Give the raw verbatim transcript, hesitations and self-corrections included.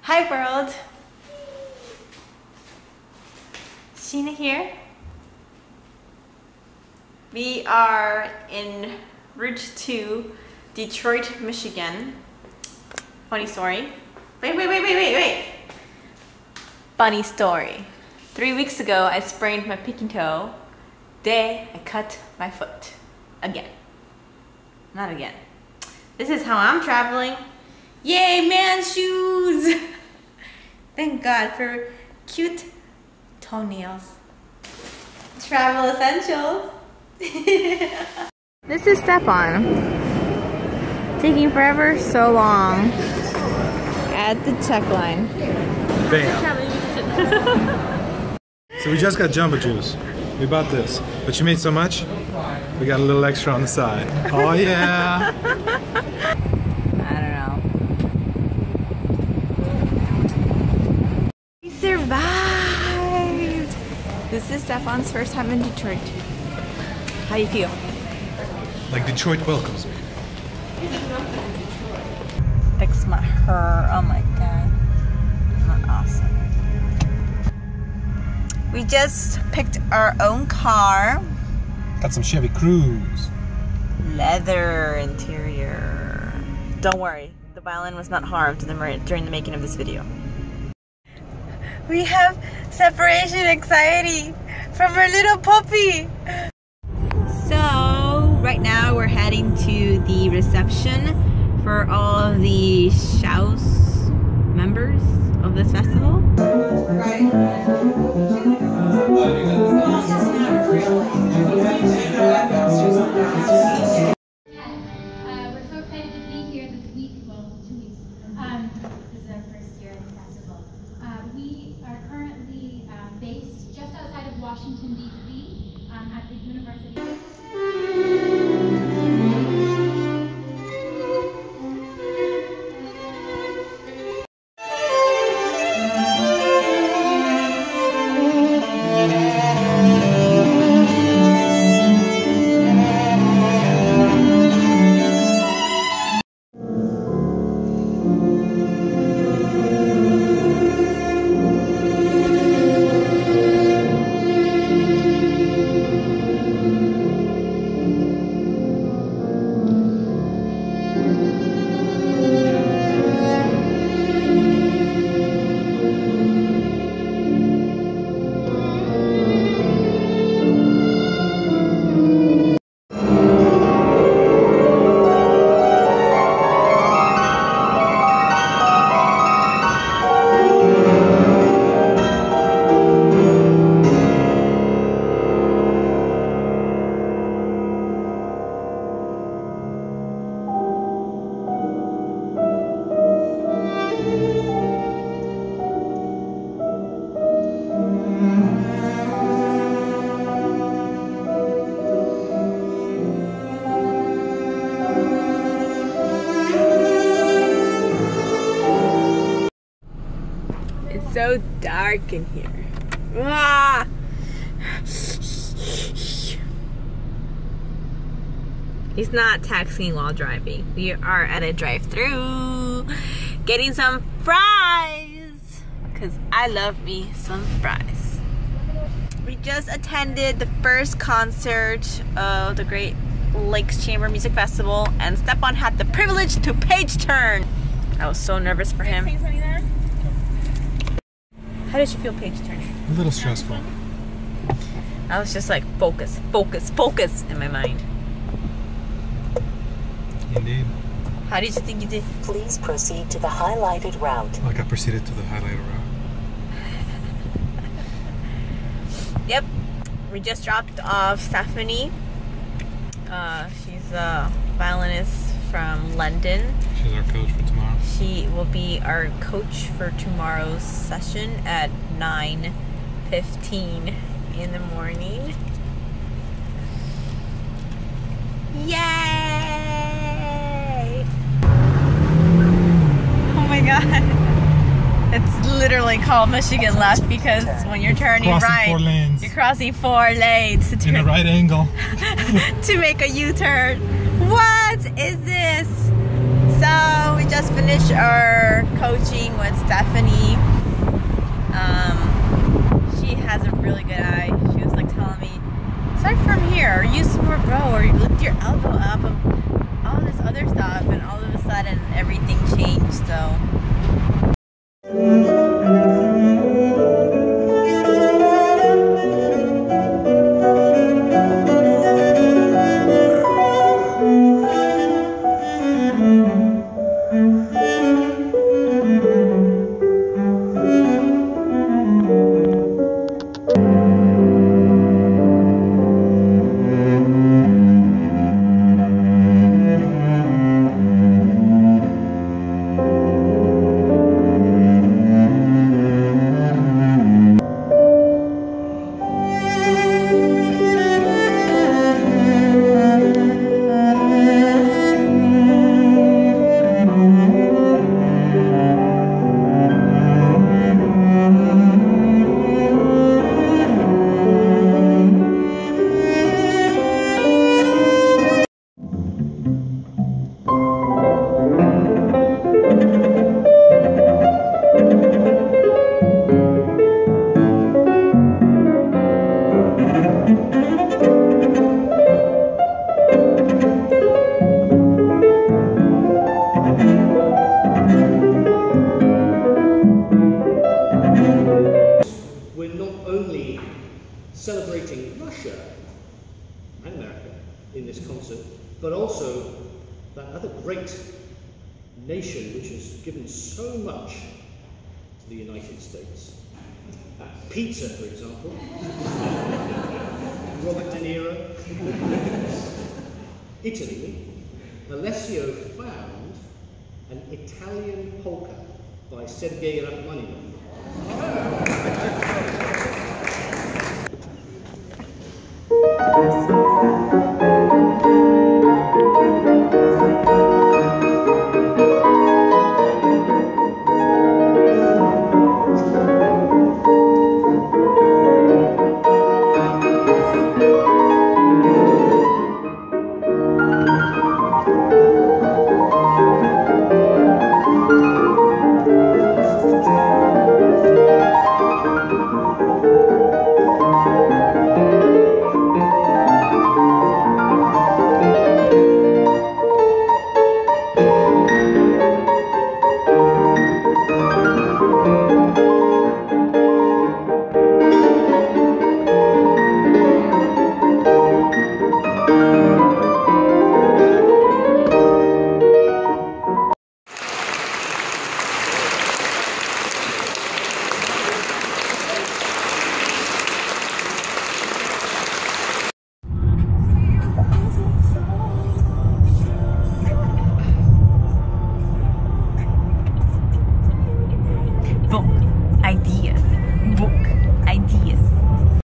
Hi world! Sheena here. We are en route to Detroit, Michigan. Funny story. Wait, wait, wait, wait, wait, wait! Funny story. Three weeks ago, I sprained my pinky toe. Today, I cut my foot. Again. Not again. This is how I'm traveling. Yay, man shoes! Thank God for cute toenails. Travel essentials. This is Stefan. Taking forever so long at the check line. Bam. So we just got Jamba Juice. We bought this, but she made so much, we got a little extra on the side. Oh yeah! I don't know. We survived! This is Stefan's first time in Detroit. How do you feel? Like Detroit welcomes me. Fix my hair. Oh my god. Not awesome. We just picked our own car. Got some Chevy Cruze. Leather interior. Don't worry, the violin was not harmed during the making of this video. We have separation anxiety from our little puppy. So, right now we're heading to the reception for all of the Shouse members of this festival. Right. Washington, D C um, at the University. So dark in here. Ah! He's not texting while driving. We are at a drive-thru getting some fries because I love me some fries. We just attended the first concert of the Great Lakes Chamber Music Festival and Stepan had the privilege to page turn. I was so nervous for him. How did you feel page turning? A little stressful. I was just like, focus, focus, focus in my mind. Indeed. How did you think you did? Please proceed to the highlighted route. Like I proceeded to the highlighted route. Yep. We just dropped off Stephanie. Uh, she's a violinist from London. She's our coach for tomorrow. She will be our coach for tomorrow's session at nine fifteen in the morning. Yay! Oh my god. It's literally called Michigan left because when you're turning crossing right, four lanes. you're crossing four lanes to turn in a right angle to make a U-turn. What is this? So we just finished our coaching with Stephanie. Um, she has a really good eye. She was like telling me, start from here, or use more bow, or lift your elbow up, and all this other stuff. And all of a sudden, everything changed. So. We're not only celebrating Russia and America in this concert, but also that other great nation which has given so much to the United States. Pizza, for example. Robert De Niro. Italy. Alessio found an Italian polka by Sergei Rachmaninoff. Book ideas. Book ideas.